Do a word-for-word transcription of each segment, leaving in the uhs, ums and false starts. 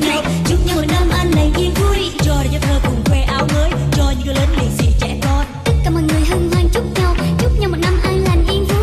nhau, chúc nhau một năm an lành yên vui. Cho để cho thơ cùng khoe áo mới, cho những người lớn lì xì trẻ con. Tất cả mọi người hân hoan chúc nhau, chúc nhau một năm an lành yên vui.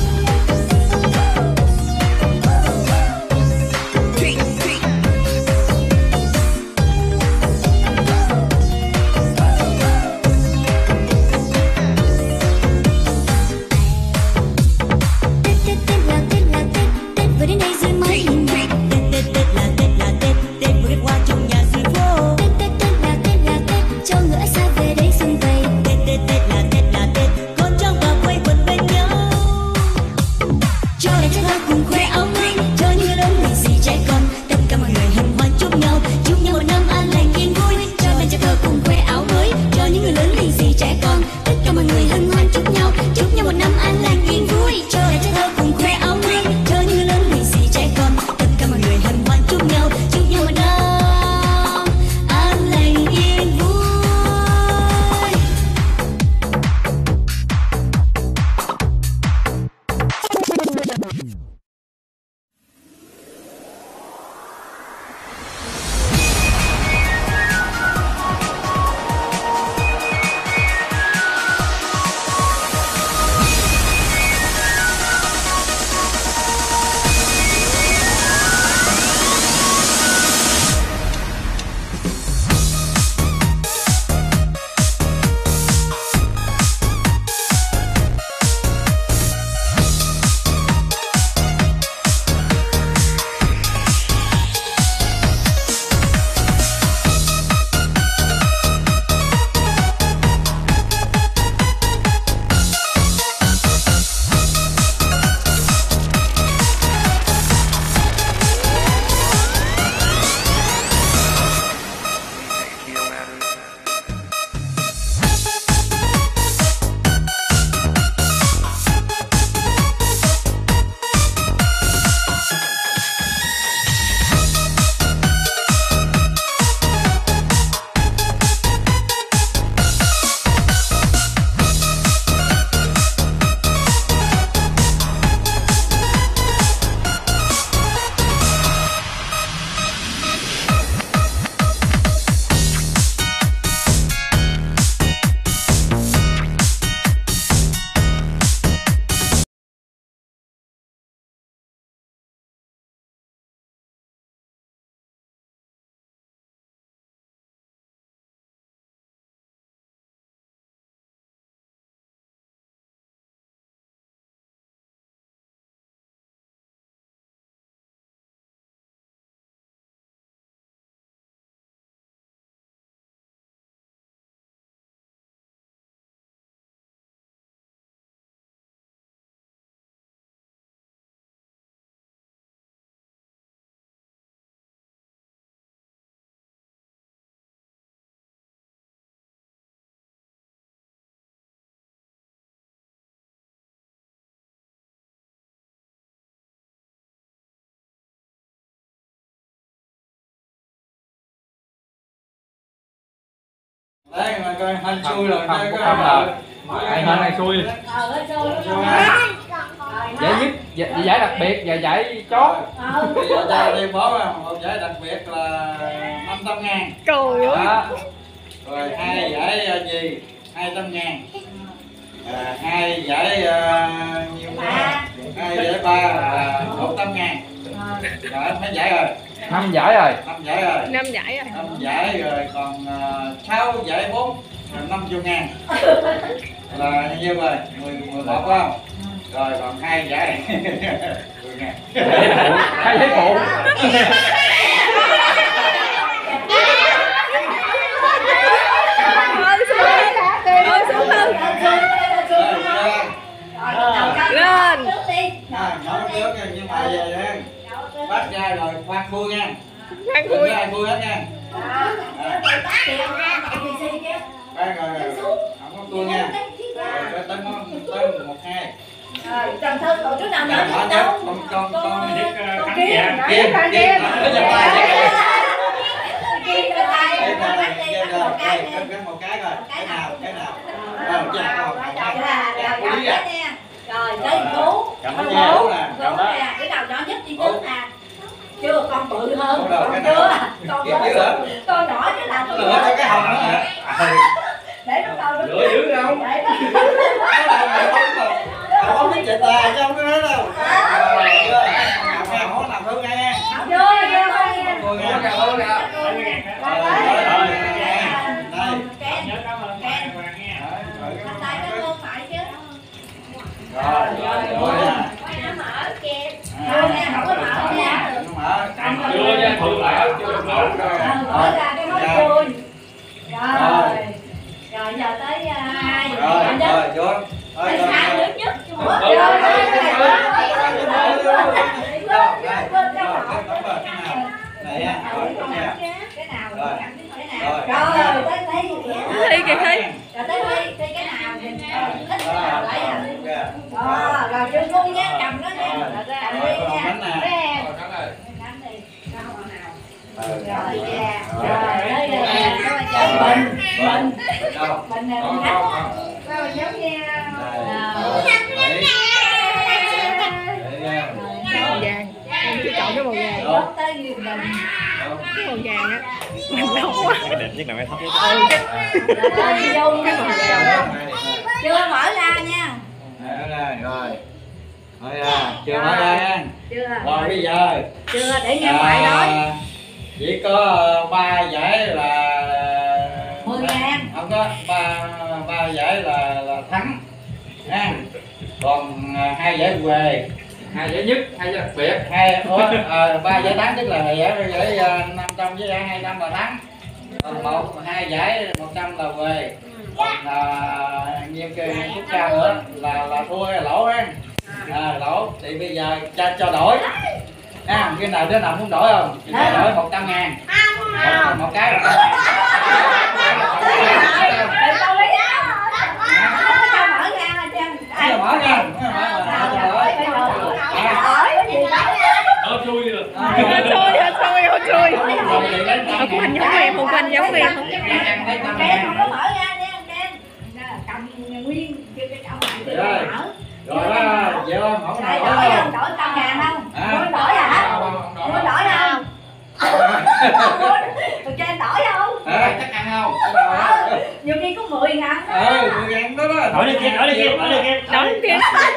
Đấy mà coi hên xui rồi không đây có có không là ai hên ai xui giải nhất giải, giải đặc biệt và giải chót. Bây giờ cho đi bó ra một giải đặc biệt là năm trăm ngàn. Trời ơi. Rồi hai giải gì hai trăm ngàn. À, hai giải uh, nhiều hai giải ba là một trăm ngàn. Rồi mấy giải rồi? Năm giải rồi. Năm giải rồi. Năm giải rồi. Năm giải rồi còn uh, sáu giải bốn năm mươi ngàn. Là nhiêu rồi? mười, mười một phải không? Rồi còn hai giải mười ngàn. Hai giải phụ. Ôi xuống hơn. Lên. À, nói trước nhưng mà về đi. Bắt ra rồi khoan khui nha. Khoan khui. Khoan khui hết nha. Khoan rồi rồi. Không có khui nha. Rồi tới tới một hai. Trần Thư cậu trước nào nhớ nhớ đâu. Con con con con kia, kia kia. Một cái rồi. Cái nào cái nào. Rồi rồi tới Phú, con Phú nè, cái đầu nhỏ nhất đi trước nè, chưa con bự hơn, con chưa, con Kịp chứ hả? con nhỏ chứ là con Lửa cho cái hồng nữa hả? để nó coi Lửa dữ không? để nó Không không biết chạy tà chứ không có nói đâu. Rồi, chưa? Nghe hổ làm thử nghe. học vô vô nghe Ngồi nghe nghe hổ nè. Rồi, rồi, rồi, nghe. Đây. tay cái con phải chứ Rồi, rồi, rồi nha. nó mở kìa chưa nghe không có mở nha Mở. Chưa nha, thử lại chưa được mở. mở ra cái nói vui rồi rồi giờ tới hai Rồi, rồi, vô. Rồi, tới rồi, hai rồi. nước nhất Rồi, rồi rồi, rồi này nha, rồi, nha. cái nào Rồi. cái nào rồi tới đây Thi kìa Thi. rồi tới đây tới cái nào thì thích cái Rồi, nào lấy à rồi, ờ rồi chưa cung nhé cầm nó nha rồi, cầm rồi, đi còn nha bánh nè. Nè. Rồi, cắn đây. Đánh đi. Đâu nào. Ừ. Rồi nha. Rồi. Rồi đây là các bạn chơi bình bình Đâu? bình này Không, mình không, thắng. không. Rồi giống nha. Rồi, đấy. Đấy nha. Màu vàng. Em chỉ chọn cái màu vàng. Đâu? Đốt tới nhiều bình. Đâu? Cái màu vàng á. Mình nóng quá. cái đẹp nhất là mấy thấp nhất. Ừ, cái Rồi vô cái màu vàng. Chưa mở ra nha. Đây, đây, rồi. Rồi à, chưa mở ra nha. Chưa. Rồi bây giờ Chưa để nghe ngoại nói. à, chỉ có ờ, ba giải là mười ngàn. không có ba ba giải là là thắng nha, còn à, hai giải về, Hai giải nhất, hai giải đặc biệt. hai ủa, à, ba giải thắng tức là giải giải à, năm trăm với giải hai trăm là thắng, còn một hai giải một trăm là về, còn à, nhiều cái phút cao nữa là là thua hay lỗ á. À, lỗ thì bây giờ cho cho đổi à, cái nào đứa nào muốn đổi không thì cho đổi một trăm ngàn một, một cái một trăm ngàn. Để con lấy áo. Không cho mở ra chân. Bây giờ mở nha, mở ra, cho đổi. Ờ, chui được. hên xui, hên xui, hên xui. Ờ, của anh giống em không, của anh giống em không. Ken không có mở ra nha Ken. Cầm nguyên cái cái ông này thì Rồi. mở. Rồi đó, vậy không? Không Đây, nào đổi đó. không? Đổi trăm ngàn không? À. Muốn đổi hả? Không, không, không Muốn đổi. đổi không? Ken đổi không? À, chắc ăn không? Cái nào đó. Nhiều khi có mười ngàn. Ừ, mười ngàn đó đó. Đổi đi Kim, đổi đi Kim, đổi đi Kim. Đổi kia.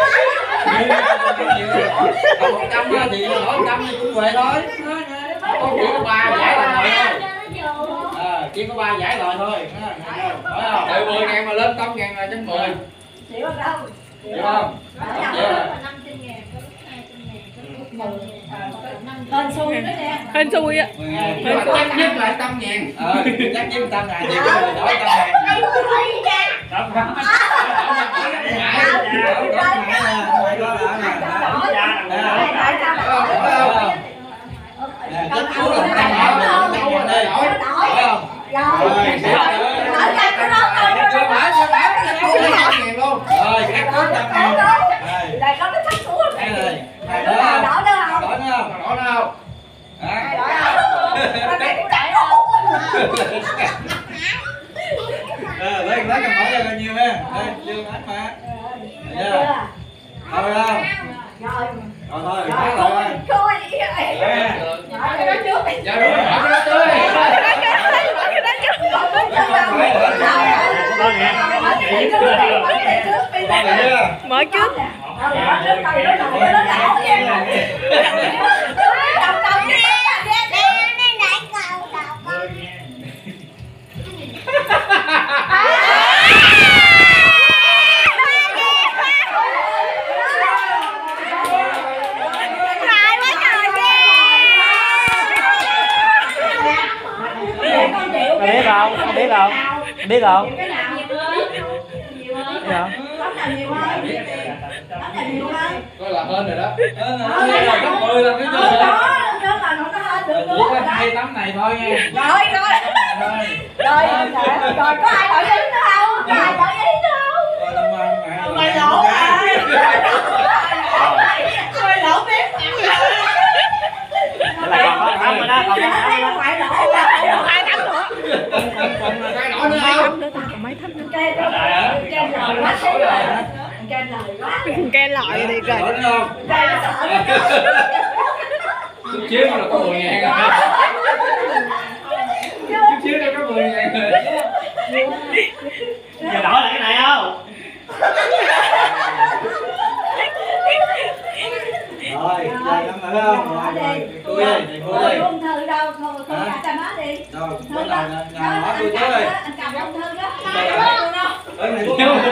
Còn một trăm á thì đổi một trăm thì cũng về thôi. Có chỉ có ba giải là rồi thôi. À, chỉ có ba giải rồi thôi. Đổi không? Từ mười ngàn mà lên tám ngàn là trên mười. Chịu không? Chịu không? Chịu rồi. Hên xui nữa nè. Hên xui á. mười ngàn. Nhưng mà chắc nhất là tám ngàn. Ờ, chắc với một trăm ngàn thì cứ đổi trăm ngàn. Không, không. Đây có cái thắt xuống. Đỏ nữa không? Đỏ không? Đây cũng đỏ không? Lấy lấy cái mỏ ra bao nhiêu ha? Đây, dương hết mà. Thôi không? Rồi. Rồi thôi, Rồi, phát thôi, rồi. thôi đi rồi. Nè. Mở cái đó trước đi. Dạ đúng rồi, mở cái đó tươi. Mở trước. Biết không? Biết không? Biết không? Cái nào nhiều hơn? Nhiều hơn. Biết không? Tấm nào nhiều hơn? Tấm nào nhiều hơn? Coi là hên rồi đó. Ờ, Ờ, đây là gấp mười lần cái Ờ, chưa? đó, đó là nó có hơn được Chỉ nữa có rồi đó. hai tấm này thôi nha. Rồi, rồi. Rồi. Rồi, rồi, rồi, có ai đổi ý nữa không? Có ai đổi ý nữa không? Rồi, Lâm An này. Mày lỗ rồi. Mày lỗ biết. Thế là còn có thăm rồi đó, còn có thăm Thấy đó. không phải lỗ rồi. Còn hai thấm nữa. Còn là cái Còn nữa mấy không? thấm nữa ta, còn mấy thấm nữa. Ken Ken lời quá xíu rồi. Ken lời quá. Ken lòi thì Đổi rồi. nữa không? Ken nó sợ. Chút xíu là có mười ngàn rồi. Rồi, bắt đầu nhà nhỏ tôi tới đây. Anh cầm ông thư đó. Ở này có nhỏ.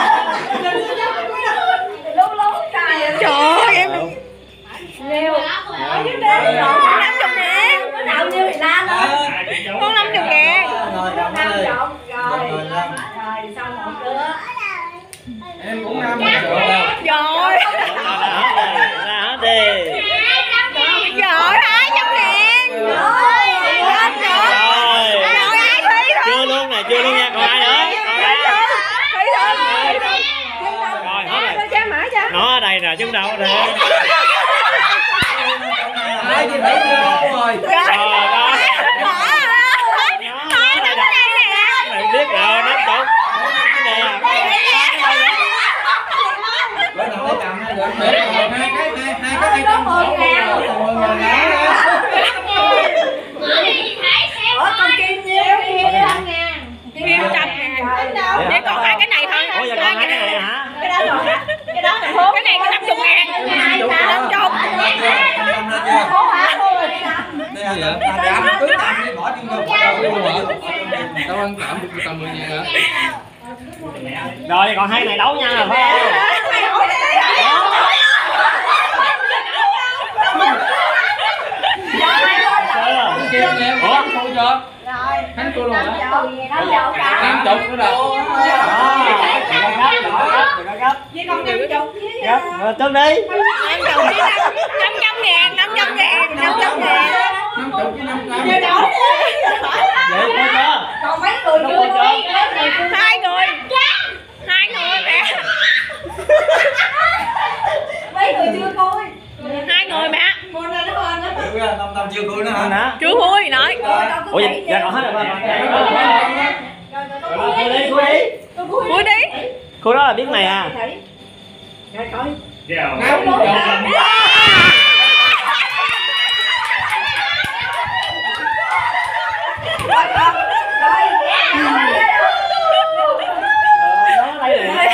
Lúc lúc trời Trời ơi em Liêu. Ở dưới đây rồi. năm chục ngàn. Có nào như thì la lên. Con năm chục ngàn. Rồi, cầm Năm đây. chục rồi. Rồi, năm. Rồi xong một đứa. Em cũng năm rồi. Rồi. Ra hết đi. Rồi hai trăm ngàn. Rồi. Lên nữa. Rồi. Rồi ai thi thôi. Chưa luôn nè, chưa luôn nha, còn ai nữa? Còn ai? Thi thôi. Thi thôi. Rồi, hết rồi. Cho mã cho. Nó ở đây nè, chứ đâu nè. Ai thì thấy chưa rồi. Rồi, đó. Mày biết rồi, nó tốt. Cái nè. Bữa nào lấy cầm hai đứa để hai cái hai hai cái hai trăm mười ngàn. mười ngàn Ủa con Kim nhiêu? Kim trăm ngàn. Kim trăm ngàn. Để còn hai cái này thôi. Ủa giờ còn hai cái này hả? Cái đó rồi. Cái đó là hốt. Cái này có năm chục ngàn. Năm chục. Hốt hả? Hốt rồi cái năm. Đây là giảm cứ giảm đi bỏ trên đầu bỏ đầu luôn hả? Tao ăn tạm được tầm mười ngàn hả? Rồi còn hai này đấu nhau rồi phải không? Kia nghe ủa thôi chưa? Rồi. Khánh cô luôn hả? Năm chục cả. Năm chục nữa rồi. Với con năm chục với Gấp, cất đi. Năm trăm ngàn. Năm trăm ngàn. Năm trăm ngàn. Năm chục với năm trăm. Vậy đổi đi. Vậy có chưa? Còn mấy người chưa đi. Hai người. Hai người mẹ. Mấy người chưa coi. Hai người mẹ. Mua ra nó hơn đó. năm trăm chưa cuối nữa hả? Hả? Chú vui nói. Ủa vậy, dạ còn hết rồi. Rồi Cô đi, cô đi. Vui đi. Cô đó là biết mày à. Rồi coi. Năm chục. Rồi con. Rồi. Đó, đây nè.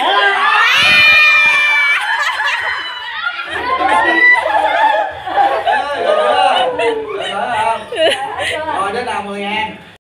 Rồi đến nào mười ngàn.